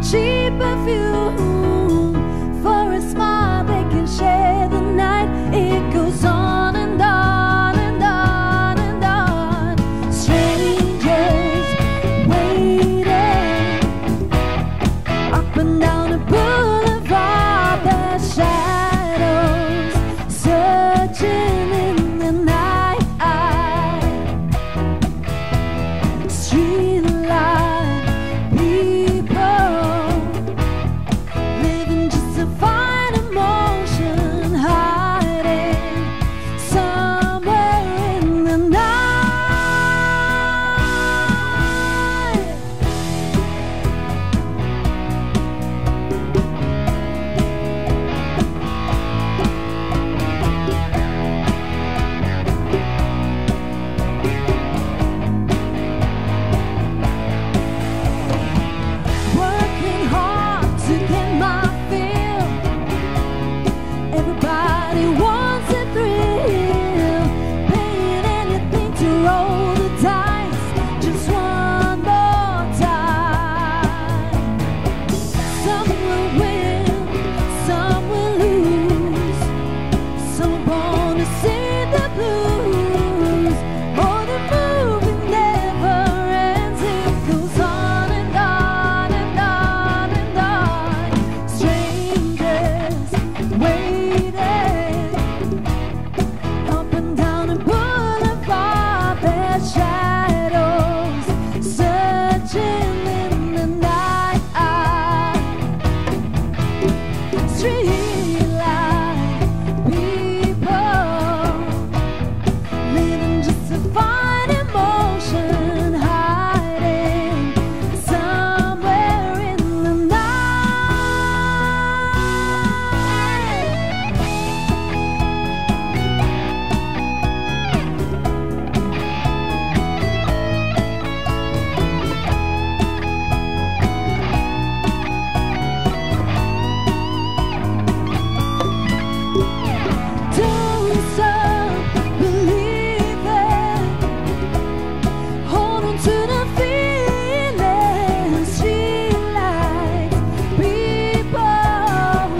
cheap perfume. For a smile they can share the night. It goes on and on and on and on. Strangers waiting up and down a boulevard. Their shadows searching in the night. Street light people living just to find emotion, hiding somewhere in the night. Working hard to get my fill. Everybody wants a thrill. Paying anything to roll the dice just one more time. Some will win, some will lose. Some are born to sing the blues. Oh, the movie never ends. It goes on and on and on and on. Strangers waiting up and down a boulevard. Their shadows searching in the night. Street light people living just to find emotion, hiding somewhere in the night. Don't stop believing. Hold on to the feeling. Street lights, people.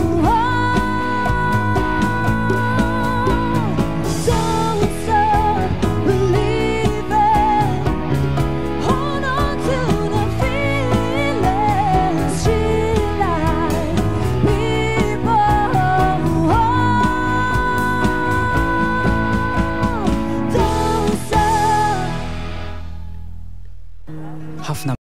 Don't stop believing. Hold on to the feeling. Street lights, people. Don't stop. ħafna